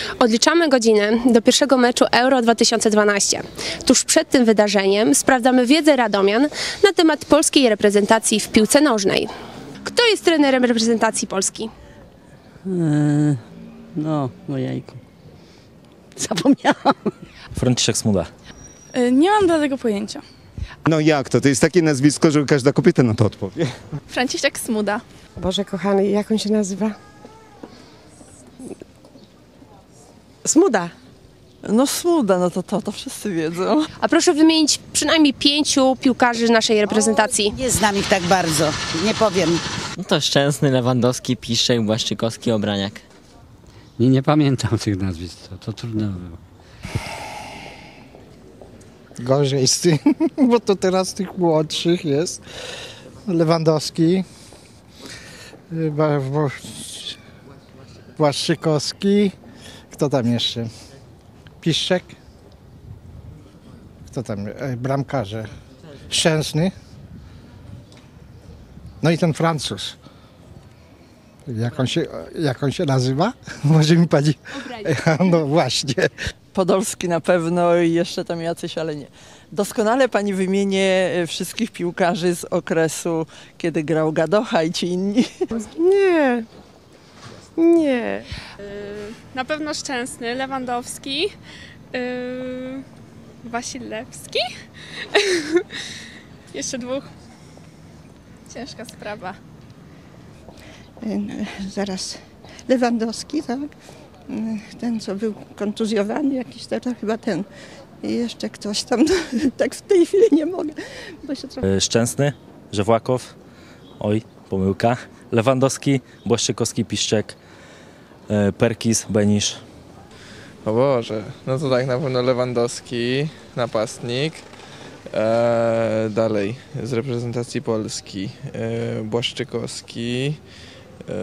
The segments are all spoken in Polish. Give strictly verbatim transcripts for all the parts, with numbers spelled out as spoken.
Odliczamy godzinę do pierwszego meczu Euro dwa tysiące dwanaście. Tuż przed tym wydarzeniem sprawdzamy wiedzę radomian na temat polskiej reprezentacji w piłce nożnej. Kto jest trenerem reprezentacji Polski? Eee, no, no jajku. Zapomniałam. Franciszek Smuda. Nie mam do tego pojęcia. No jak to? To jest takie nazwisko, że każda kobieta na to odpowie. Franciszek Smuda. Boże kochany, jak on się nazywa? Smuda. No Smuda, no to to, to wszyscy wiedzą. A proszę wymienić przynajmniej pięciu piłkarzy naszej reprezentacji. Nie znam ich tak bardzo, nie powiem. No to Szczęsny, Lewandowski, Piszczek, Błaszczykowski, Obraniak. Nie, nie pamiętam tych nazwisk, to, to trudno było. Gorzej z tym, bo to teraz tych młodszych jest. Lewandowski, Błaszczykowski, kto tam jeszcze? Piszczek, kto tam? Bramkarze. Szczęsny. No i ten Francuz. Jak on się, jak on się nazywa? Może mi pani... No właśnie. Podolski na pewno i jeszcze tam jacyś, ale nie. Doskonale pani wymienię wszystkich piłkarzy z okresu, kiedy grał Gadocha i ci inni. Nie, nie. Na pewno Szczęsny, Lewandowski, yy, Wasilewski. Jeszcze dwóch. Ciężka sprawa. Zaraz Lewandowski, tak? Ten, co był kontuzjowany jakiś, to, to chyba ten. I jeszcze ktoś tam, tak w tej chwili nie mogę, bo się trochę... Szczęsny, Żewłakow, oj, pomyłka. Lewandowski, Błaszczykowski, Piszczek, Perkis, Benisz. O Boże, no to tak na pewno Lewandowski, napastnik. Eee, dalej, z reprezentacji Polski, eee, Błaszczykowski. Eee,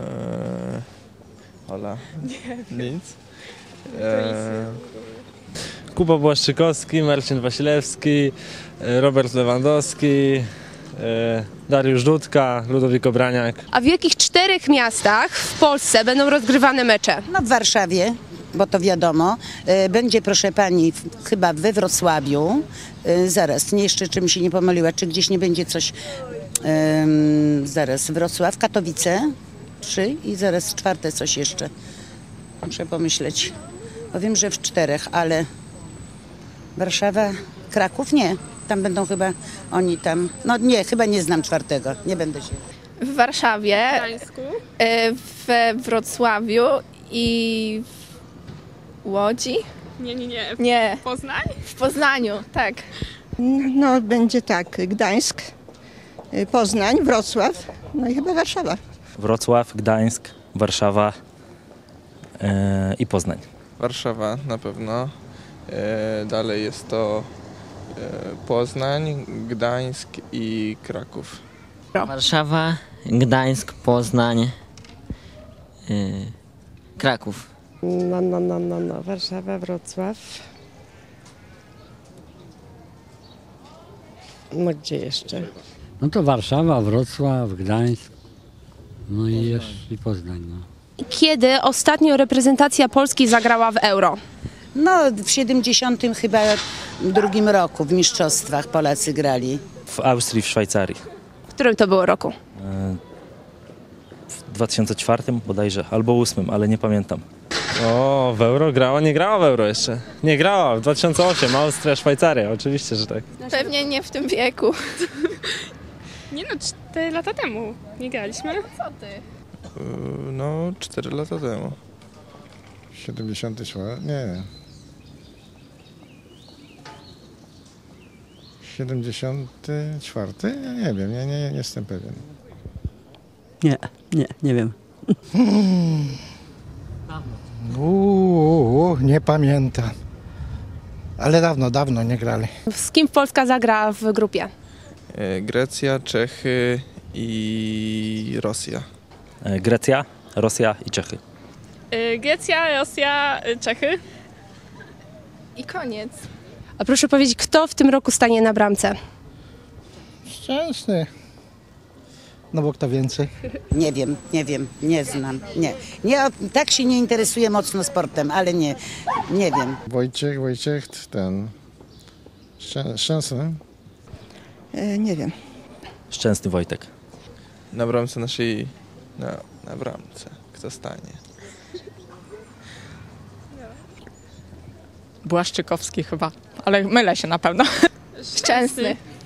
Ola, nie. Nic. Eee, Kuba Błaszczykowski, Marcin Wasilewski, Robert Lewandowski, Dariusz Dudka, Ludowik Obraniak. A w jakich czterech miastach w Polsce będą rozgrywane mecze? No w Warszawie, bo to wiadomo. Będzie, proszę pani, chyba we Wrocławiu. Zaraz, nie jeszcze czym się nie pomyliła, czy gdzieś nie będzie coś... Um, zaraz, Wrocław, Katowice, trzy i zaraz czwarte coś jeszcze. Muszę pomyśleć. Powiem, że w czterech, ale Warszawa, Kraków, nie. Tam będą chyba oni tam, no nie, chyba nie znam czwartego, nie będę się... W Warszawie, w Gdańsku, we Wrocławiu i w Łodzi. Nie, nie, nie. Nie. W Poznań? W Poznaniu, tak. No będzie tak, Gdańsk, Poznań, Wrocław, no i chyba Warszawa. Wrocław, Gdańsk, Warszawa yy, i Poznań. Warszawa na pewno. Eee, dalej jest to e, Poznań, Gdańsk i Kraków. Warszawa, Gdańsk, Poznań, yy, Kraków. No, no, no, no, no. Warszawa, Wrocław. No gdzie jeszcze? No to Warszawa, Wrocław, Gdańsk, no i jeszcze i Poznań. No. Kiedy ostatnio reprezentacja Polski zagrała w Euro? No w siedemdziesiątym chyba drugim roku w mistrzostwach Polacy grali. W Austrii, w Szwajcarii. W którym to było roku? W dwa tysiące czwartym bodajże, albo ósmym, ale nie pamiętam. O, w Euro grała? Nie grała w Euro jeszcze. Nie grała, w dwa tysiące ósmym, Austria, Szwajcaria, oczywiście, że tak. Pewnie nie w tym wieku. Nie no, cztery lata temu nie graliśmy. Co ty? Eee, no, cztery lata temu. siedemdziesiąty czwarty? Nie. siedemdziesiąty czwarty? Ja nie wiem, nie, nie, nie jestem pewien. Nie, nie, nie wiem. Uuu, nie pamiętam. Ale dawno, dawno nie grali. Z kim Polska zagra w grupie? Eee, Grecja, Czechy i Rosja. Grecja, Rosja i Czechy. Grecja, Rosja, Czechy. I koniec. A proszę powiedzieć, kto w tym roku stanie na bramce? Szczęsny. No bo kto więcej? Nie wiem, nie wiem, nie znam. Nie, nie tak się nie interesuję mocno sportem, ale nie, nie wiem. Wojciech, Wojciech, ten... Szczę- Szczęsny? E, nie wiem. Szczęsny Wojtek. Na bramce naszej... Na, na bramce. Kto stanie? Błaszczykowski chyba, ale mylę się na pewno. Szczęsny.